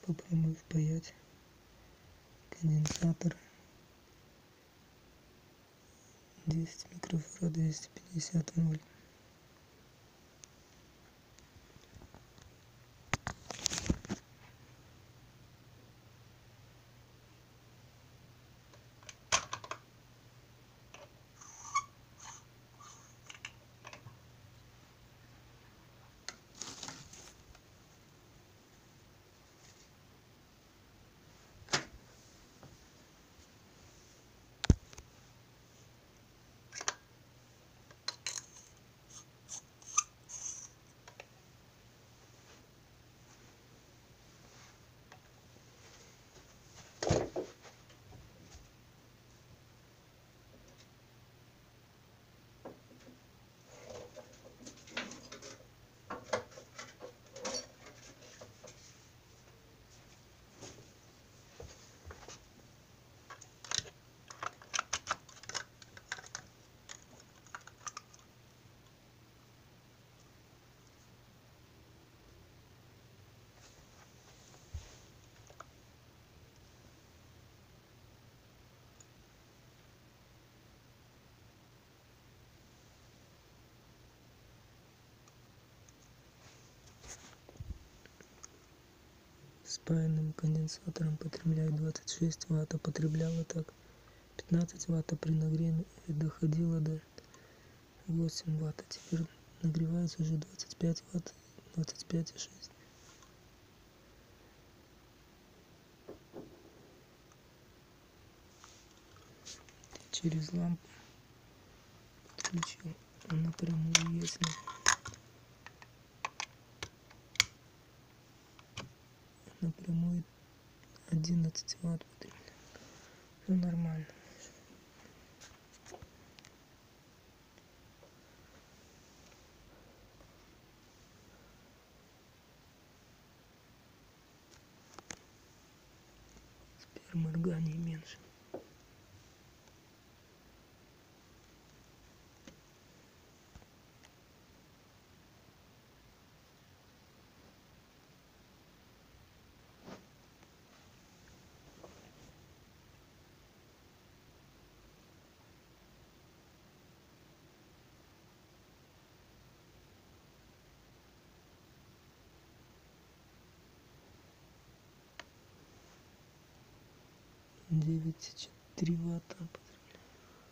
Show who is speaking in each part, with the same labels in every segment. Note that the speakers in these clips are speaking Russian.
Speaker 1: Попробую впаять конденсатор 10 микрофарад 250 вольт. Спаянным конденсатором потребляет 26 Вт, а потребляла так 15 Вт, а при нагреве доходило до 8 Вт, а теперь нагревается уже 25 Вт, 25,6. Через лампу подключил напрямую, если напрямую 11 Вт потребляет. Ну нормально. Теперь моргание меньше. Девять 3 Вт потребляет.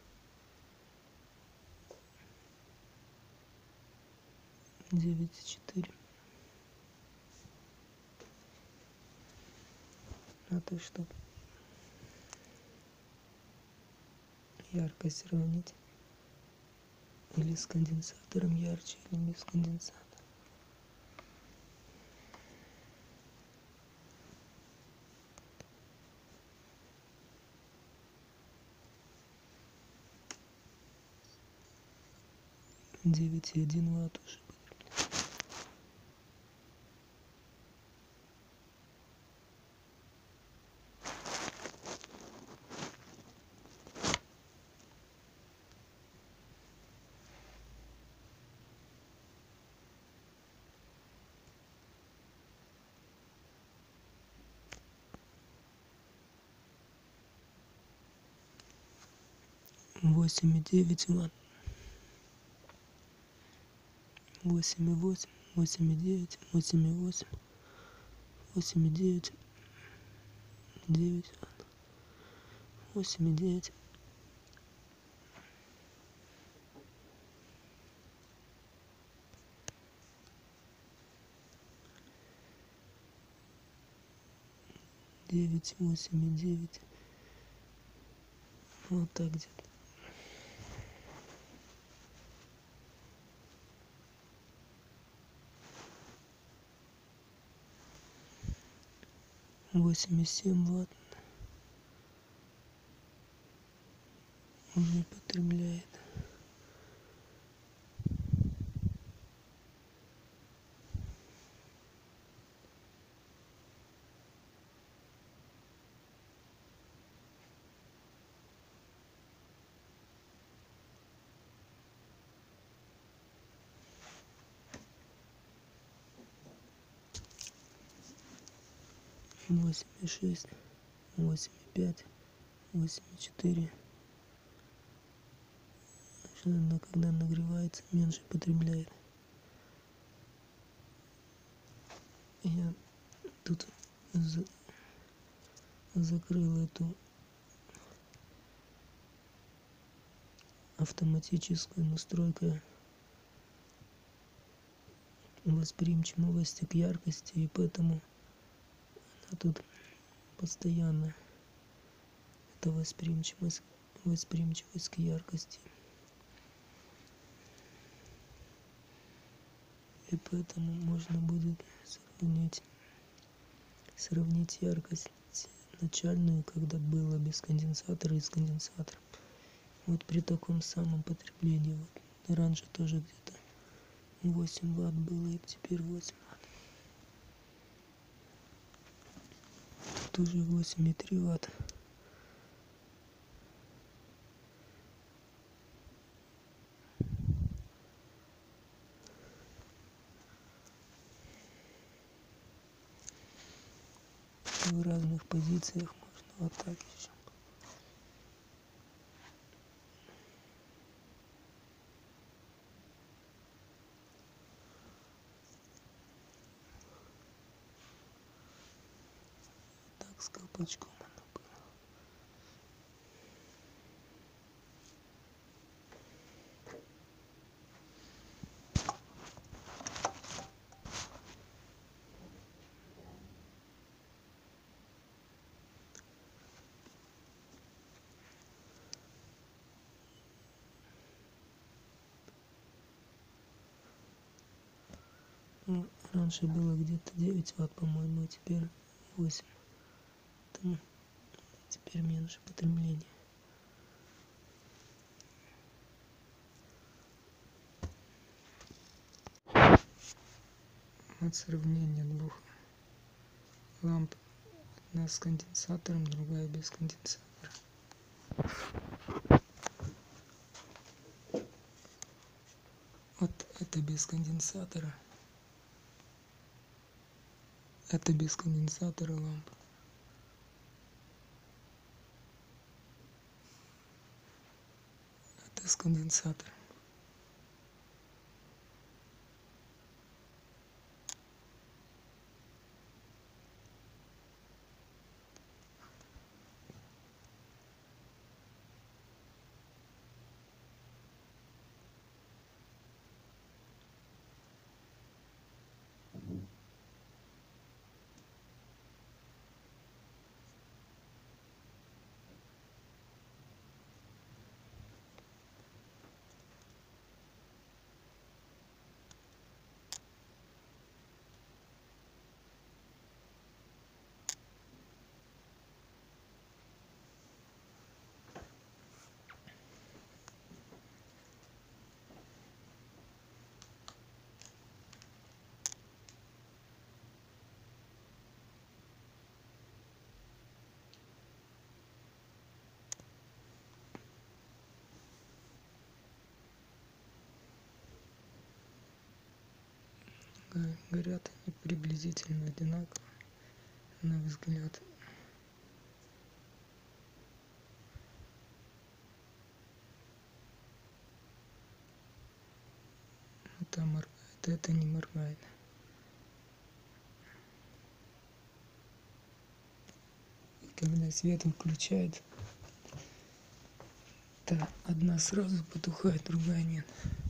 Speaker 1: 9,4. А то чтобы яркость сравнить, или с конденсатором ярче, или без конденсатора. Девять и 1 Вт уже. 8,9 Вт. 8,8, 8,9, 8,8, 8,9, 9 Вт, 8,9. 9, 8,9. Вот так где-то. 8,7 Вт уже потребляет. 9,8, 8,6, 8,5, 8,4. Она, когда нагревается, меньше потребляет. Я тут закрыл эту автоматическую настройку восприимчивости к яркости, и поэтому она тут постоянно, это восприимчивость к яркости. И поэтому можно будет сравнить яркость начальную, когда было без конденсатора, и с конденсатором. Вот при таком самом потреблении. Вот раньше тоже где-то 8 Вт было, и теперь 8 Вт. Тоже 8,3 Вт. В разных позициях можно вот так еще. Так с колпачком оно было. Ну, раньше было где-то 9 Вт, по-моему, а теперь 8. Там теперь меньше потребления. Вот сравнение двух ламп. Одна с конденсатором, другая без конденсатора. Вот это без конденсатора. Это без конденсатора лампа. Это с конденсатором. Горят они приблизительно одинаково, на взгляд. Это моргает, это не моргает. И когда свет выключает, то одна сразу потухает, другая нет.